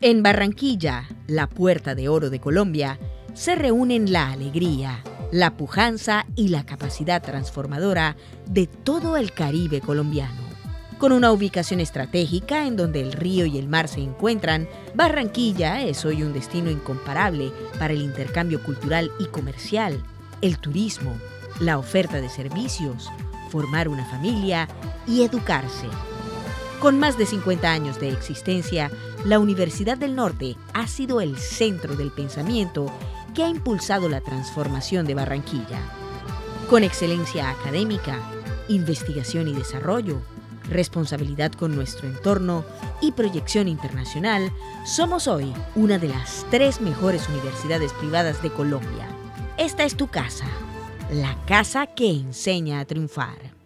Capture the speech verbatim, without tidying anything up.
En Barranquilla, la puerta de oro de Colombia, se reúnen la alegría, la pujanza y la capacidad transformadora de todo el Caribe colombiano. Con una ubicación estratégica en donde el río y el mar se encuentran, Barranquilla es hoy un destino incomparable para el intercambio cultural y comercial, el turismo, la oferta de servicios, formar una familia y educarse. Con más de cincuenta años de existencia, la Universidad del Norte ha sido el centro del pensamiento que ha impulsado la transformación de Barranquilla. Con excelencia académica, investigación y desarrollo, responsabilidad con nuestro entorno y proyección internacional, somos hoy una de las tres mejores universidades privadas de Colombia. Esta es tu casa, la casa que enseña a triunfar.